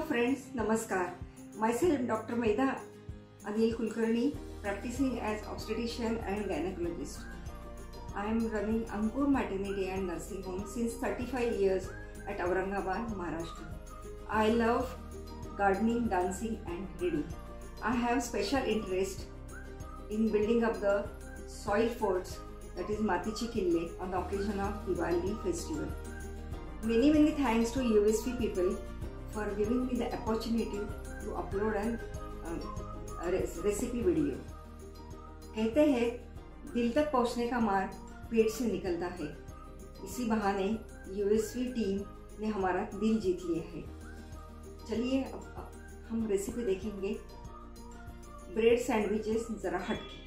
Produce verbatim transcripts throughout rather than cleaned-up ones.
friends, Namaskar. Myself Doctor Maida Anil Kulkarni, practicing as obstetrician and gynecologist. I am running Ankur Maternity and Nursing Home since thirty-five years at Aurangabad, Maharashtra. I love gardening, dancing and reading. I have special interest in building up the soil forts, that is Matichi Kille, on the occasion of Diwali festival. Many many thanks to U S V people for giving me the opportunity to upload an uh, a recipe video. कहते हैं दिल तक पहुंचने का मार्ग पेट से निकलता है। इसी बहाने U S V टीम ने हमारा दिल जीत लिया है। चलिए अब, अब हम रेसिपी देखेंगे ब्रेड सैंडविचेस जरा हटके।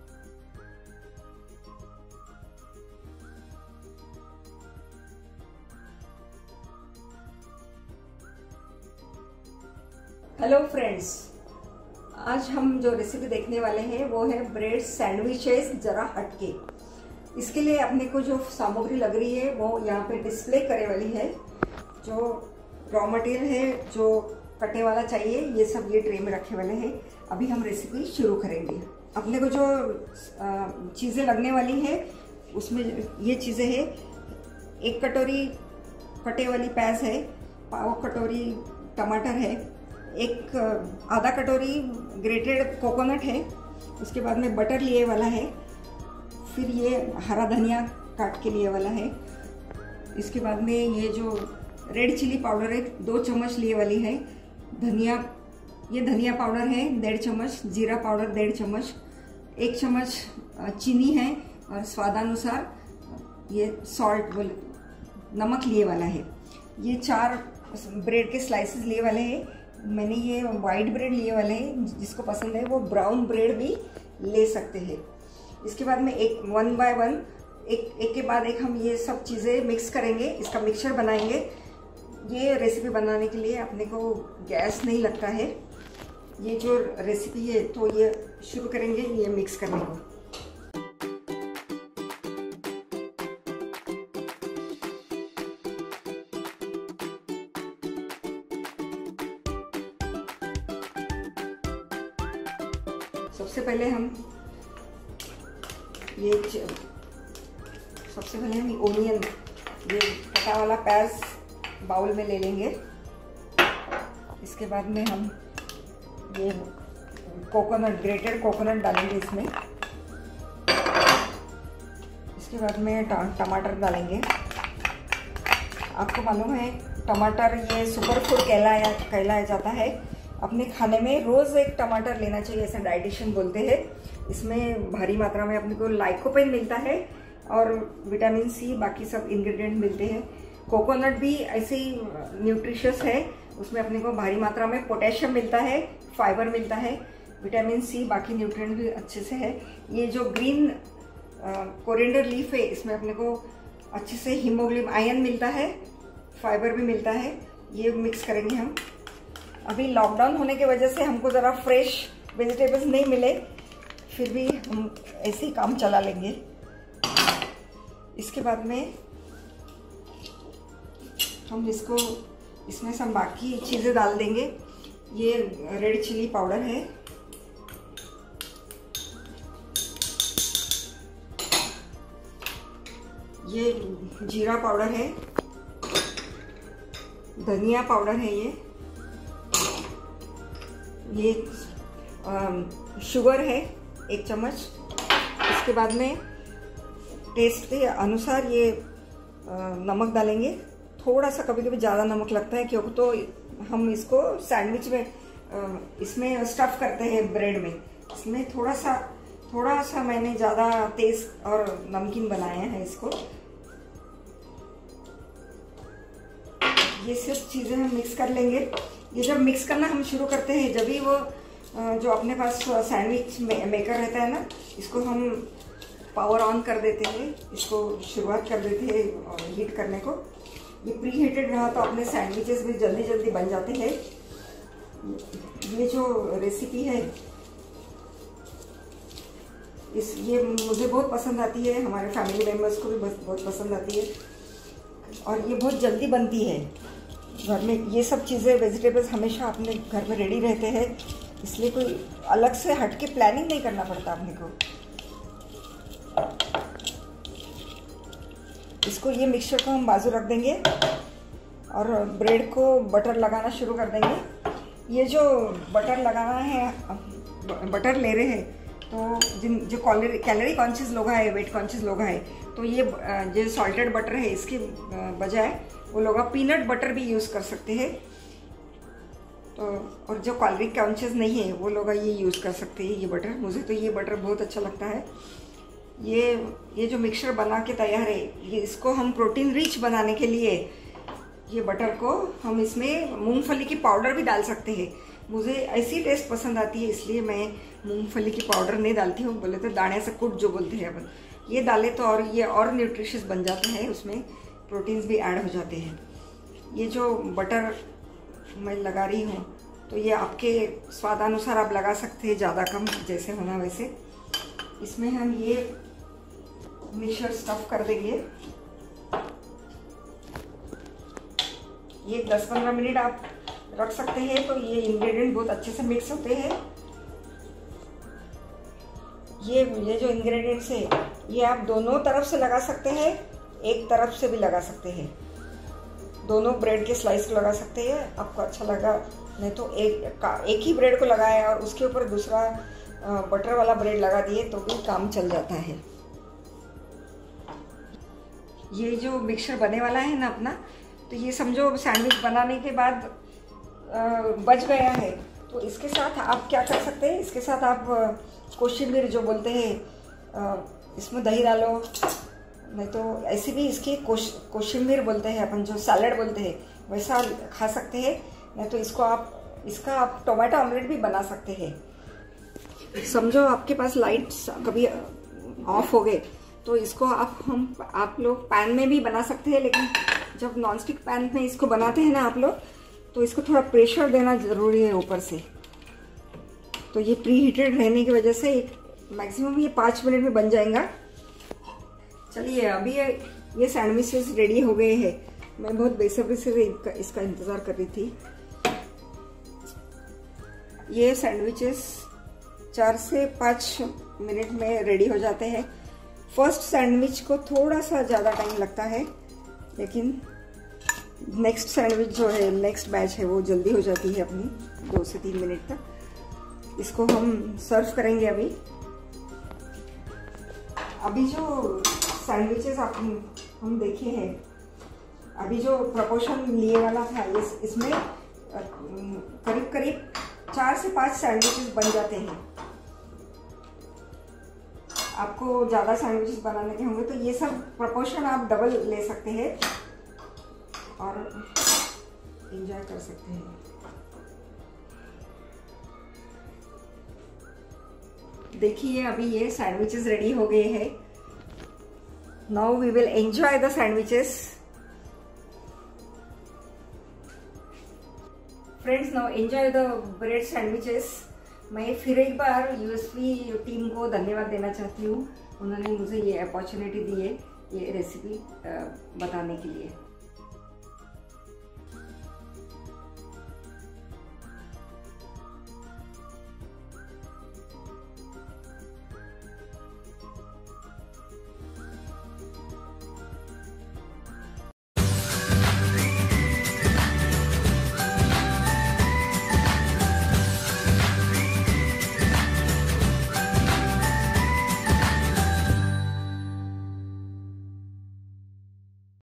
हेलो फ्रेंड्स, आज हम जो रेसिपी देखने वाले हैं वो है ब्रेड सैंडविचेस जरा हटके। इसके लिए अपने को जो सामग्री लग रही है वो यहाँ पे डिस्प्ले करे वाली है। जो रॉ मटेरियल है, जो कटे वाला चाहिए, ये सब ये ट्रे में रखे वाले हैं। अभी हम रेसिपी शुरू करेंगे। अपने को जो चीज़ें लगने वाली है उसमें ये चीज़ें है। एक कटोरी कटे वाली प्याज है, पाव कटोरी टमाटर है, एक आधा कटोरी ग्रेटेड कोकोनट है, उसके बाद में बटर लिए वाला है, फिर ये हरा धनिया काट के लिए वाला है, इसके बाद में ये जो रेड चिली पाउडर है दो चम्मच लिए वाली है, धनिया ये धनिया पाउडर है डेढ़ चम्मच, जीरा पाउडर डेढ़ चम्मच, एक चम्मच चीनी है और स्वादानुसार ये सॉल्ट बोल नमक लिए वाला है। ये चार ब्रेड के स्लाइसेस लिए वाले हैं। मैंने ये वाइट ब्रेड लिए वाले हैं, जिसको पसंद है वो ब्राउन ब्रेड भी ले सकते हैं। इसके बाद में एक वन बाय वन एक एक के बाद एक हम ये सब चीज़ें मिक्स करेंगे, इसका मिक्सचर बनाएंगे। ये रेसिपी बनाने के लिए अपने को गैस नहीं लगता है। ये जो रेसिपी है तो ये शुरू करेंगे ये मिक्स करने को। सबसे पहले हम ये सबसे पहले हम ओनियन ये कटा वाला प्याज बाउल में ले लेंगे। इसके बाद में हम ये कोकोनट ग्रेटेड कोकोनट डालेंगे इसमें। इसके बाद में टमाटर डालेंगे। आपको मालूम है टमाटर ये सुपर फूड कहलाया कहलाया जाता है। अपने खाने में रोज़ एक टमाटर लेना चाहिए, ऐसा डाइटिशियन बोलते हैं। इसमें भारी मात्रा में अपने को लाइकोपेन मिलता है और विटामिन सी बाकी सब इंग्रेडिएंट मिलते हैं। कोकोनट भी ऐसे ही न्यूट्रिशियस है, उसमें अपने को भारी मात्रा में पोटेशियम मिलता है, फाइबर मिलता है, विटामिन सी बाकी न्यूट्रिएंट भी अच्छे से है। ये जो ग्रीन कोरिएंडर लीफ है इसमें अपने को अच्छे से हीमोग्लोबिन आयरन मिलता है, फाइबर भी मिलता है। ये मिक्स करेंगे हम। अभी लॉकडाउन होने की वजह से हमको ज़रा फ्रेश वेजिटेबल्स नहीं मिले, फिर भी हम ऐसे ही काम चला लेंगे। इसके बाद में हम इसको इसमें सब बाकी चीज़ें डाल देंगे। ये रेड चिली पाउडर है, ये जीरा पाउडर है, धनिया पाउडर है, ये ये आ, शुगर है एक चम्मच। इसके बाद में टेस्ट के अनुसार ये आ, नमक डालेंगे। थोड़ा सा कभी कभी ज़्यादा नमक लगता है क्योंकि तो हम इसको सैंडविच में आ, इसमें स्टफ़ करते हैं ब्रेड में। इसमें थोड़ा सा थोड़ा सा मैंने ज़्यादा तेज़ और नमकीन बनाया है इसको। ये सब चीज़ें हम मिक्स कर लेंगे। ये जब मिक्स करना हम शुरू करते हैं जब भी वो जो अपने पास सैंडविच मेकर रहता है ना, इसको हम पावर ऑन कर देते हैं, इसको शुरुआत कर देते हैं हीट करने को। ये प्री हीटेड रहा तो अपने सैंडविचेस भी जल्दी जल्दी बन जाते हैं। ये जो रेसिपी है इस ये मुझे बहुत पसंद आती है, हमारे फैमिली मेम्बर्स को भी बहुत पसंद आती है और ये बहुत जल्दी बनती है। घर में ये सब चीज़ें वेजिटेबल्स हमेशा अपने घर में रेडी रहते हैं, इसलिए कोई अलग से हट के प्लानिंग नहीं करना पड़ता अपने को। इसको ये मिक्सचर को हम बाजू रख देंगे और ब्रेड को बटर लगाना शुरू कर देंगे। ये जो बटर लगाना है, बटर ले रहे हैं तो जिन जो कैलोरी कैलोरी कॉन्शियस लोग हैं, वेट कॉन्शियस लोग हैं, तो ये जो सॉल्टेड बटर है इसके बजाय वो लोग पीनट बटर भी यूज़ कर सकते हैं। तो और जो कैलोरी कॉन्शियस नहीं है वो लोग ये यूज़ कर सकते हैं ये बटर। मुझे तो ये बटर बहुत अच्छा लगता है। ये ये जो मिक्सचर बना के तैयार है, ये इसको हम प्रोटीन रिच बनाने के लिए ये बटर को हम इसमें मूंगफली की पाउडर भी डाल सकते हैं। मुझे ऐसी टेस्ट पसंद आती है, इसलिए मैं मूंगफली की पाउडर नहीं डालती हूँ। बोले तो दाने से कुट जो बोलते हैं अपन, ये डाले तो और ये और न्यूट्रिशियस बन जाते हैं, उसमें प्रोटीन्स भी ऐड हो जाते हैं। ये जो बटर मैं लगा रही हूँ तो ये आपके स्वादानुसार आप लगा सकते हैं, ज़्यादा कम जैसे होना वैसे। इसमें हम ये मिक्सचर स्टफ कर देंगे। ये दस पंद्रह मिनट आप रख सकते हैं, तो ये इंग्रेडिएंट बहुत अच्छे से मिक्स होते हैं। ये ये जो इंग्रेडिएंट्स है ये आप दोनों तरफ से लगा सकते हैं, एक तरफ से भी लगा सकते हैं। दोनों ब्रेड के स्लाइस को लगा सकते हैं, आपको अच्छा लगा। नहीं तो एक एक ही ब्रेड को लगाया और उसके ऊपर दूसरा बटर वाला ब्रेड लगा दिए तो भी काम चल जाता है। ये जो मिक्सचर बने वाला है ना अपना, तो ये समझो सैंडविच बनाने के बाद बच गया है, तो इसके साथ आप क्या कर सकते हैं, इसके साथ आप कोशिम्बीर जो बोलते हैं, इसमें दही डालो, नहीं तो ऐसे भी इसकी कोश कोशिम्बीर बोलते हैं अपन, जो सैलड बोलते हैं वैसा खा सकते हैं। नहीं तो इसको आप इसका आप टोमेटो ऑमलेट भी बना सकते हैं। समझो आपके पास लाइट्स कभी ऑफ हो गए तो इसको आप हम आप लोग पैन में भी बना सकते हैं, लेकिन जब नॉनस्टिक पैन में इसको बनाते हैं ना आप लोग, तो इसको थोड़ा प्रेशर देना ज़रूरी है ऊपर से। तो ये प्री हीटेड रहने की वजह से मैक्सिमम ये पाँच मिनट में बन जाएगा। चलिए अभी ये ये सैंडविचेस रेडी हो गए हैं। मैं बहुत बेसब्री से इसका, इसका इंतज़ार कर रही थी। ये सैंडविचेस चार से पाँच मिनट में रेडी हो जाते हैं। फर्स्ट सैंडविच को थोड़ा सा ज़्यादा टाइम लगता है, लेकिन नेक्स्ट सैंडविच जो है, नेक्स्ट बैच है, वो जल्दी हो जाती है अपनी, दो से तीन मिनट तक। इसको हम सर्व करेंगे अभी। अभी जो सैंडविचेस आप हम देखे हैं, अभी जो प्रपोर्शन लिए वाला था, इस इसमें करीब करीब चार से पाँच सैंडविचेस बन जाते हैं। आपको ज़्यादा सैंडविचेस बनाने के होंगे तो ये सब प्रपोर्शन आप डबल ले सकते हैं और एंजॉय कर सकते हैं। देखिए अभी ये सैंडविचेस रेडी हो गए हैं। Now we will enjoy the sandwiches. Friends, now enjoy the bread sandwiches. मैं फिर एक बार यूएसपी टीम को धन्यवाद देना चाहती हूँ, उन्होंने मुझे ये अपॉर्चुनिटी दी है ये रेसिपी बताने के लिए।